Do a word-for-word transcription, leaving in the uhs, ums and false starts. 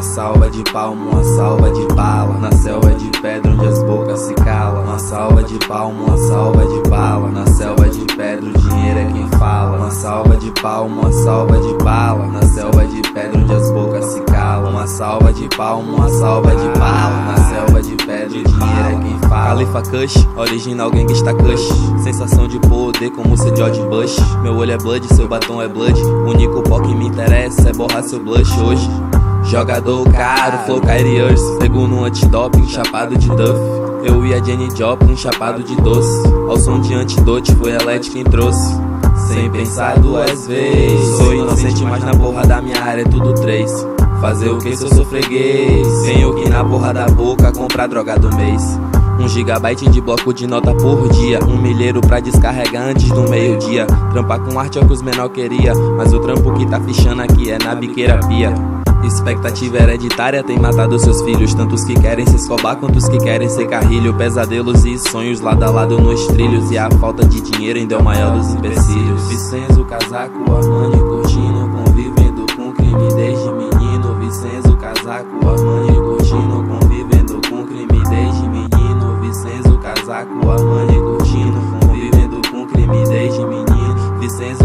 Uma salva de palma, uma salva de bala, na selva de pedra onde as bocas se calam. Uma salva de palma, uma salva de bala, na selva de pedra o dinheiro é quem fala. Uma salva de palma, uma salva de bala, na selva de pedra onde as bocas se calam. Uma salva de palma, uma salva de bala, na selva de pedra o dinheiro é quem fala. Khalifa Kush, original Gangsta Kush, sensação de poder como ser George Bush. Meu olho é blood, seu batom é blood, o único pó que me interessa é borrar seu blush hoje. Jogador caro, flow Kyrie Irving, pegou no antidoping, chapado de Duff. Eu e a Jenny Joplin, chapado de doce, ao som de antidote, foi a Let quem trouxe. Sem pensar duas vezes, sou inocente, mas na porra da minha área é tudo três. Fazer o que se eu sou freguês? Tenho que ir na porra da boca comprar droga do mês. Um gigabyte de bloco de nota por dia, um milheiro pra descarregar antes do meio-dia. Trampar com arte é o que os menor queria, mas o trampo que tá fichando aqui é na biqueira pia. Expectativa hereditária tem matado seus filhos, tantos que querem se escobar quanto os que querem ser carrilho. Pesadelos e sonhos lado a lado nos trilhos, e a falta de dinheiro ainda é o maior dos empecilhos. Vicenzo, casaco, Armani, curtindo, convivendo com crime desde menino. Vicenzo, casaco, Armani, curtindo, convivendo com crime desde menino. Vicenzo, casaco, Armani, curtindo, convivendo com crime desde menino. Vicenzo,